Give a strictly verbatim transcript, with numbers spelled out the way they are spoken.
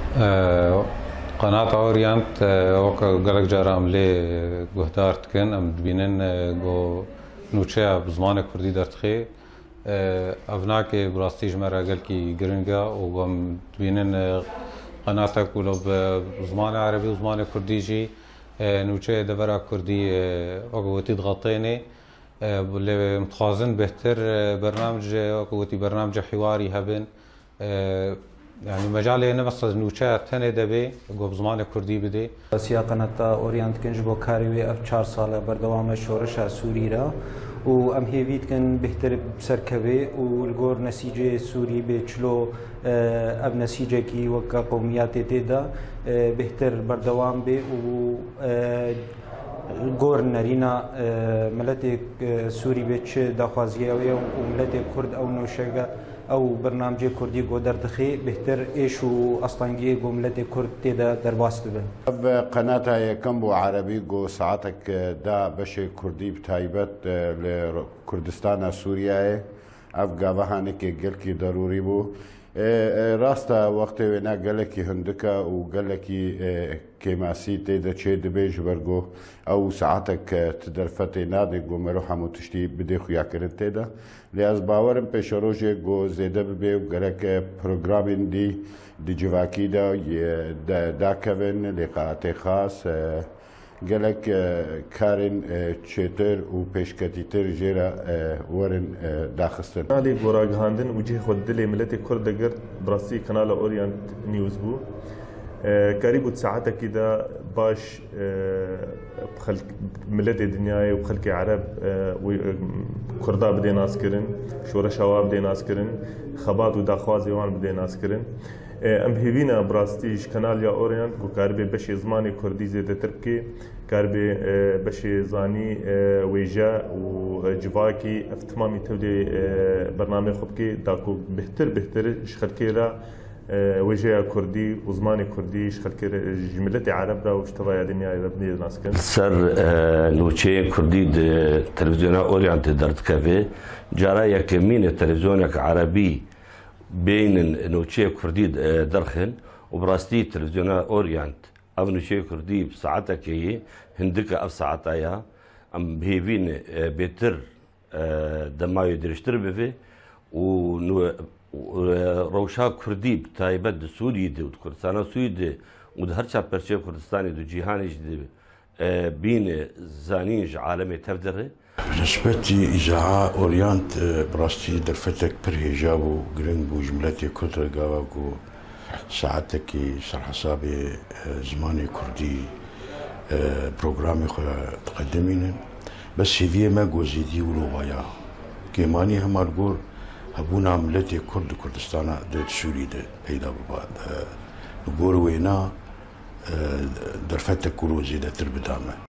آه، قناة أورينت وكا قلق جارا أملي قهدارت كن أم دبينن جو نوچه بزمان كردي درتخي أفناكي براستيج مرا قلقي قرنقا وقام دبينن قناة كولو بزمان عربي وزمان كردي جي نوچه دبرا كردي وقوتي تغطيني اللي متخازن بهتر برنامج وقوتي برنامج حواري هبن يعني مجال هنا بس نوچه تنه دبي گوب زمان كردي بدي سيا قناة أورينت كنج بو كاريوي اف چهار ساله بردوام شورش سوري را و ام هيفيت كن بهتر بسركبي و الگور نسيجه سوري بچلو اب نسيجه كي وكا قوميات تيدا بهتر بردوام بي و گور نرينا ملت سوري بچ دخوازيه و ملت كرد او نوشگا او برنامج كردي قدر دخي بهتر ايش و اصلانجي قو ملت كرد تيدا درباست بن قناتها يكم بو عربي قو ساعتك دا بشي كردي بتايبت لكردستان سوريا اف قابهانك قلكي ضروري بو راستا وقت وینا گلکی هندکا و گلکی کماسی تیدا چه دبیج برگو او ساعتك تدرفتي نادي گو مروحة متشتي بدي خويا كرن تيدا لأز باورم پیش روجه گو زیده ببی و گرک پروگرامین دي دي جواكي دا دا, دا كوين لقاعتي خاص گلک کارن چتر و پیشکتیتر جرا ورن داخستن. نادي گوراگ هاندن وجه خود دلی ملت کرد گرد براسي کانال اورينت نيوز بو. قريب ساعتها كده باش بخلق ملت الدنيا وبخلق عرب وكردا بدي ناس كرن شورشوا بدي ناس كرن خبات وداخوازي وان بدي ناس كرن ام هيفينا براستيج كانال يا اورينت وكاربي بشي زماني كردي زيد تركي كاربي بشي زاني ويجا وجواكي افتمامي تولي برنامج خبكي داكو بهتر بهتر شخلكيرا وجه كردي وزماني كردي شخلكيرا جملتي عرب را واشتبايا دنيا ربني ناس كن سر نوچه كردي تلفزيون اورينت درت كافي جرى يكمين تلفزيونك عربي بين نوچه كردي درخن وبراستي تلفزيون اورينت او نوچه كردي بساعتك هي هندك اف ساعتها ام بهيفين بيتر دمايو درشتر بفي و روشا كردي بتايبت سوري دي وكردستان سوري دي ودهرشا برشا كردستاني دو جيهاني دي بين زانيج عالمي تفدره نسبتي إذاعة أورينت براستي درفتك برهجابو جرينبو جملتي كتر قاواكو ساعتك سر حسابي زماني كردي بروغرامي خو تقدمين بس هذه ما جوزيدي ولوبايا كيماني همارجور هبونا ملتي كرد كردستان ديت سوري ده بيدا ببعض نقول وينا درفتك كروزي ده تربدامه